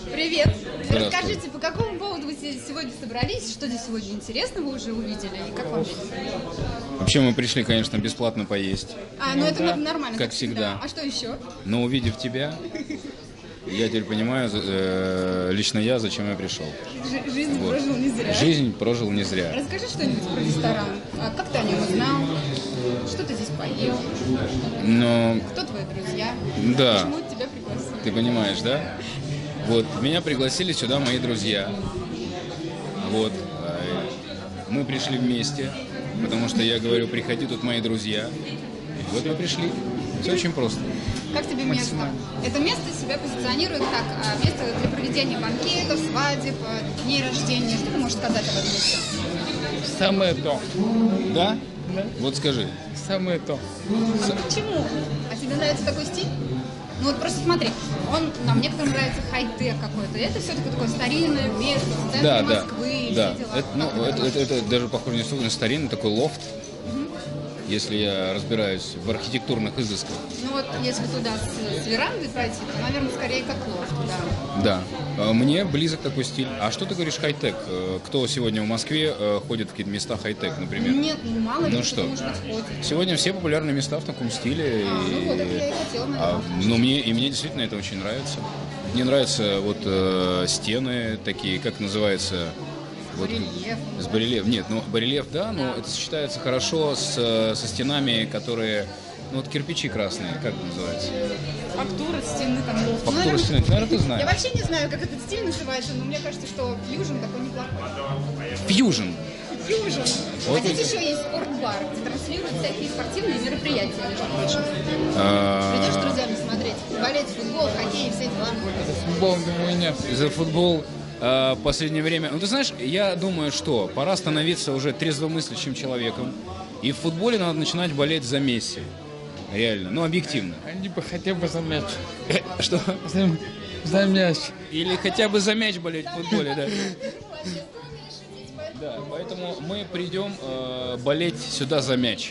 Привет. Расскажите, по какому поводу вы сегодня собрались? Что здесь сегодня интересного вы уже увидели? И как вам здесь? Вообще мы пришли, конечно, бесплатно поесть. Ну это нормально. Как всегда. А что еще? Но увидев тебя, я теперь понимаю, лично я, зачем я пришел. Жизнь прожил не зря. Жизнь прожил не зря. Расскажи что-нибудь про ресторан. Как ты о нем узнал? Что ты здесь поел? Но... Кто твои друзья? Да. Почему тебя пригласили? Ты понимаешь, да? Вот, меня пригласили сюда мои друзья. Вот. Мы пришли вместе, потому что я говорю, приходи, тут мои друзья. И вот мы пришли. Все очень просто. Как тебе место? Это место себя позиционирует как место для проведения банкетов, свадеб, дней рождения. Что ты можешь сказать об этом месте? Самое то. Да? Да. Вот скажи. Самое то. Почему? А тебе нравится такой стиль? Ну вот просто смотри, нам некоторым нравится хай-тек какой-то. Это все-таки такое старинное место, в центре Москвы, да. Все дела. Это даже похоже на старинный такой лофт, если я разбираюсь в архитектурных изысках. Ну вот, если туда с верандой пройти, то, наверное, скорее как лофт, да. Да. Мне близок такой стиль. А что ты говоришь хай-тек? Кто сегодня в Москве ходит в какие-то места хай-тек, например? Нет, мало ли, что? Может быть, ходит. Сегодня все популярные места в таком стиле. Ну вот, это я и хотела, наверное. Но мне действительно это очень нравится. Мне нравятся вот стены такие, как называется... Вот, барельеф. С барельеф. Нет, барельеф, да, но это сочетается хорошо со стенами, которые, ну вот кирпичи красные, как это называется? Фактура стены, там, лофт. Фактура стены, наверное, ты знаешь. Я вообще не знаю, как этот стиль называется, но мне кажется, что фьюжн такой неплохой. Фьюжн. Фьюжн. Вот а здесь еще есть спортбар, где транслируют всякие спортивные мероприятия, между прочим. Придешь с друзьями смотреть, болеть футбол, хоккей и все дела. Футбол, думаю, нет. За футбол в последнее время... Ну, ты знаешь, я думаю, что пора становиться уже трезвомыслящим человеком. И в футболе надо начинать болеть за Месси. Реально, ну, объективно. Они бы хотя бы за мяч. Что? За мяч. Или хотя бы за мяч болеть в футболе, да. Да, поэтому мы придем болеть сюда за мяч.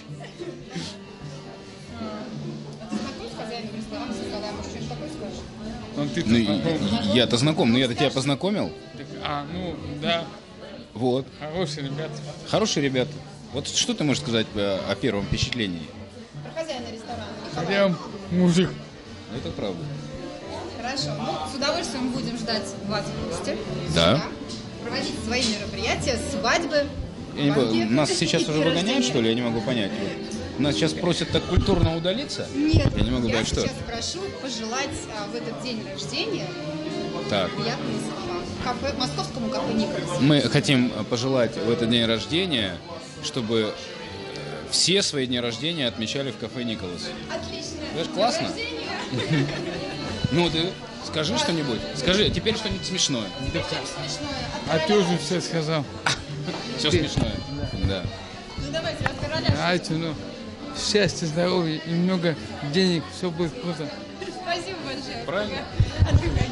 Я-то знаком, но я-то тебя познакомил. Ну, да. Вот. Хорошие ребята. Хорошие ребята. Вот что ты можешь сказать о первом впечатлении? Про хозяина ресторана. Прям мужик. Это правда. Хорошо. Ну, с удовольствием будем ждать вас в гости. Да. Проводить свои мероприятия, свадьбы. Нас сейчас уже выгоняют, что ли? Я не могу понять. Нас сейчас просят так культурно удалиться? Нет, я не могу понять, что. Я сейчас прошу пожелать в этот день рождения приятного московскому кафе Николас. Мы хотим пожелать в этот день рождения, чтобы все свои дни рождения отмечали в кафе Николас. Отлично. Это классно. Ну, ты скажи что-нибудь. Скажи, теперь что-нибудь смешное. А ты уже все сказал. Все смешное. Да. Ну давайте, от короля. Давайте, счастья, здоровья и много денег, все будет круто. Спасибо большое. Правильно? Отдыхай.